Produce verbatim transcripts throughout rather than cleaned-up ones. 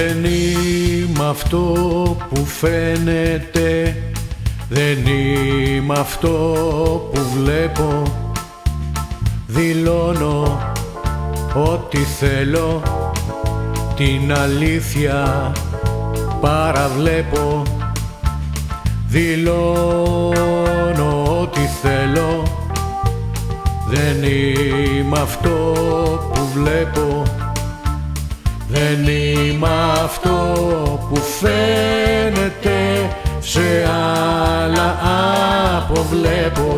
Δεν είμαι αυτό που φαίνεται, δεν είμαι αυτό που βλέπω. Δηλώνω ό,τι θέλω, την αλήθεια παραβλέπω. Δηλώνω ό,τι θέλω, δεν είμαι αυτό που βλέπω. Δεν είμαι αυτό που φαίνεται, σε άλλα αποβλέπω.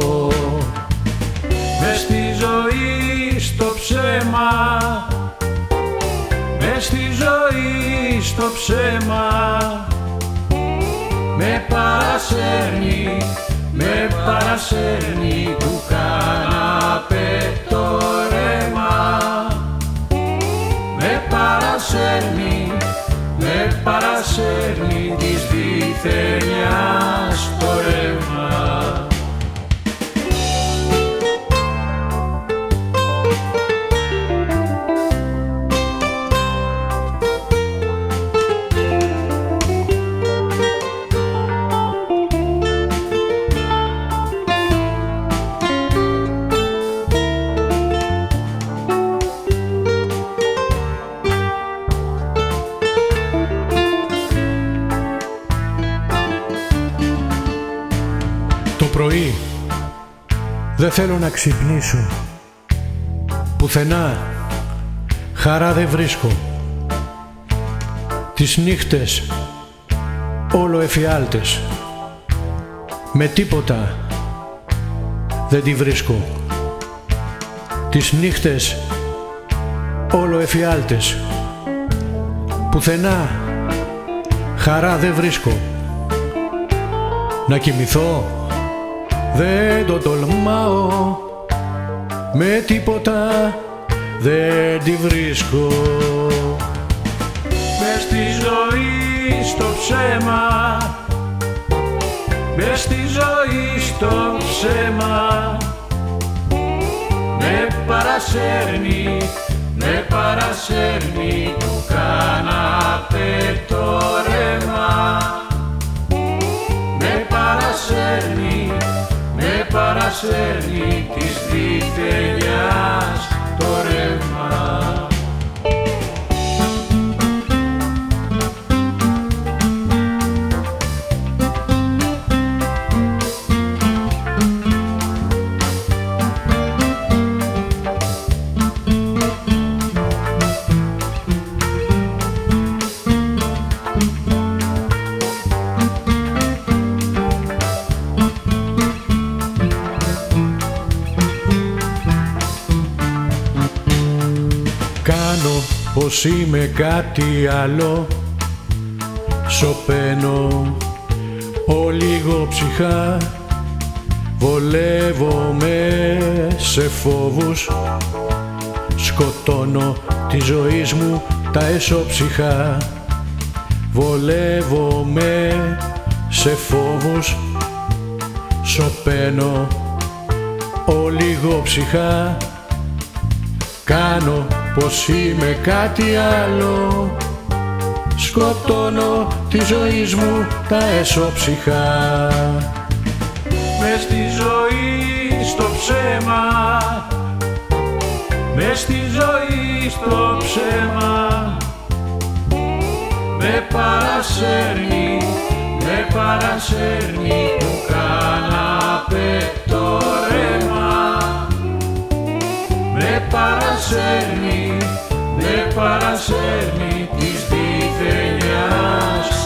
Μες στη ζωή στο ψέμα, μες στη ζωή στο ψέμα, με παρασέρνει, με παρασέρνει του καναπέ το ρέμα. Με παρασέρνει, με παρασέρνει της διθενιάς το ρεύμα. Το πρωί δεν θέλω να ξυπνήσω, πουθενά χαρά δεν βρίσκω. Τις νύχτες όλο εφιάλτες, με τίποτα δεν τη βρίσκω. Τις νύχτες όλο εφιάλτες, πουθενά χαρά δεν βρίσκω. Να κοιμηθώ δεν το τολμάω, με τίποτα δεν τη βρίσκω. Μες στη ζωή στο ψέμα, μες στη ζωή στο ψέμα, με παρασέρνει, με παρασέρνει του καναπέ το ρέμα. Με παρασέρνει, με παρασέρνει της διθενιάς το ρεύμα. Κάνω πως είμαι κάτι άλλο, σωπαίνω ο λίγο ψυχά. Βολεύομαι σε φόβους, σκοτώνω τη ζωή μου τα εσώψυχα. Βολεύομαι σε φόβους, σωπαίνω ο λίγο ψυχά. Κάνω πως είμαι κάτι άλλο, σκοτώνω τη ζωή μου τα εσώψυχα. Μες στη ζωή στο ψέμα, μες στη ζωή στο ψέμα, με παρασέρνει, με παρασέρνει του καναπέ το ρέμα. Με παρασέρνει, με παρασέρνει της διθενιάς